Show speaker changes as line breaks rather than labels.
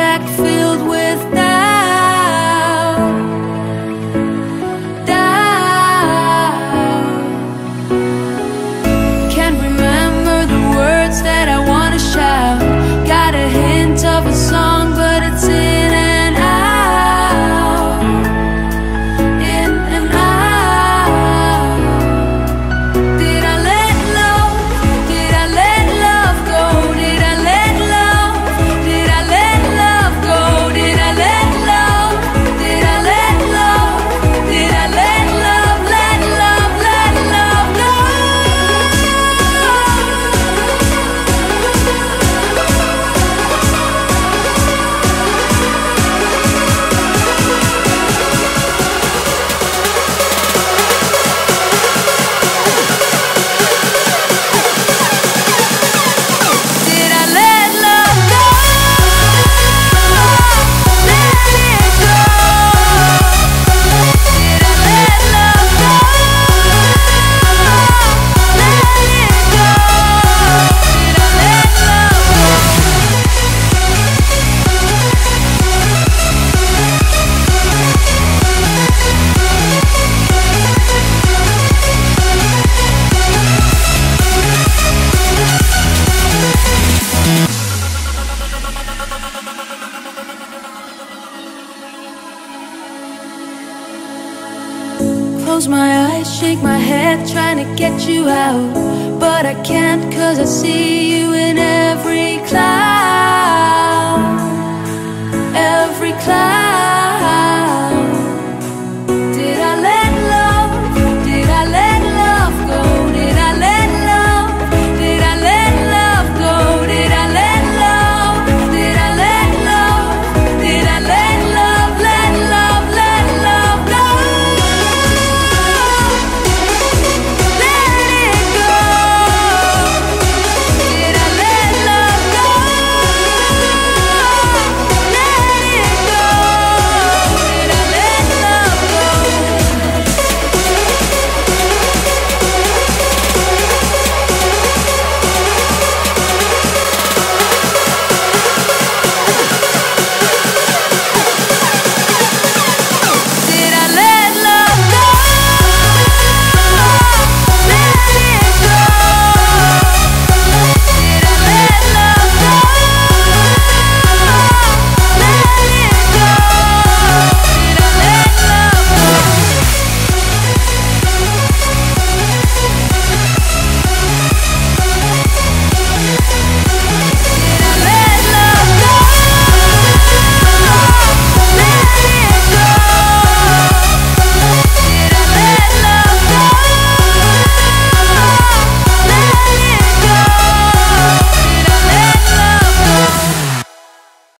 back filled with doubt, doubt. Can't remember the words that I wanna shout. Got a hint of a song, but it's in and out, in and out. Did I let love, did I let love go? Did I let love, did I let love go? Did I let love, did I let love, did I let love, let love, let love go? Did I let love go? Let it go. Did I let love go? Let it go. Did I let love go? Close my eyes, shake my head, trying to get you out, but I can't 'cause I see you in every cloud.